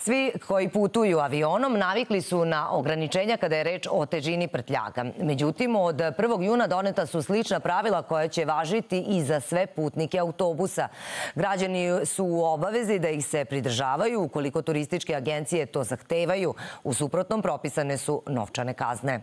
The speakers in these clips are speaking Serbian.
Svi koji putuju avionom navikli su na ograničenja kada je reč o težini prtljaka. Međutim, od 1. juna doneta su slična pravila koja će važiti i za sve putnike autobusa. Građani su u obavezi da ih se pridržavaju ukoliko turističke agencije to zahtevaju. U suprotnom, propisane su novčane kazne.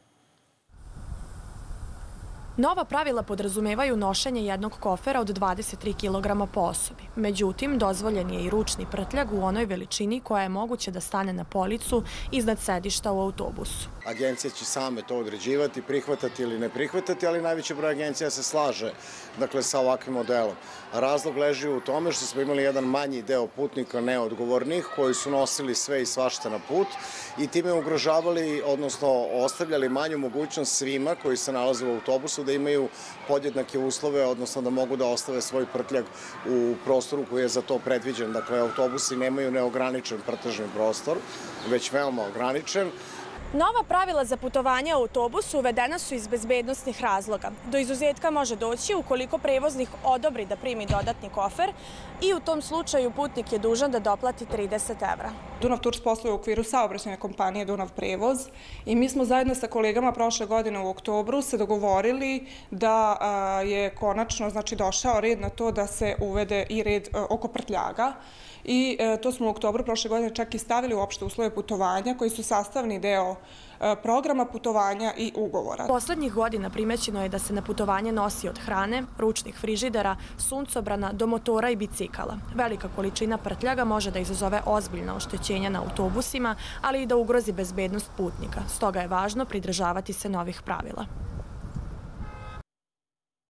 Nova pravila podrazumevaju nošenje jednog kofera od 23 kg po osobi. Međutim, dozvoljen je i ručni prtljag u onoj veličini koja je moguće da stane na policu iznad sedišta u autobusu. Agencije će same to određivati, prihvatati ili ne prihvatati, ali najveći broj agencija se slaže sa ovakvim modelom. Razlog leži u tome što smo imali jedan manji deo putnika neodgovornih koji su nosili sve i svašta na put i time ugrožavali, odnosno ostavljali manju mogućnost svima koji se nalaze u autobusu da imaju podjednake uslove, odnosno da mogu da ostave svoj prtljag u prostoru koji je za to predviđen. Dakle, autobusi nemaju neograničen prtljažni prostor, već veoma ograničen. Nova pravila za putovanje u autobusu uvedena su iz bezbednosnih razloga. Do izuzetka može doći ukoliko prevoznik odobri da primi dodatni kofer i u tom slučaju putnik je dužan da doplati 30 evra. Dunav Tours posluje u okviru saobraćajne kompanije Dunav Prevoz i mi smo zajedno sa kolegama prošle godine u oktobru se dogovorili da je konačno došao red na to da se uvede i red oko prtljaga. I to smo u oktobru prošle godine čak i stavili u opšte uslove putovanja koji su sastavni deo programa putovanja i ugovora. Poslednjih godina primećeno je da se na putovanje nosi od hrane, ručnih frižidera, suncobrana do motora i bicikala. Velika količina prtljaga može da izazove ozbiljna oštećenja na autobusima, ali i da ugrozi bezbednost putnika. Stoga je važno pridržavati se novih pravila.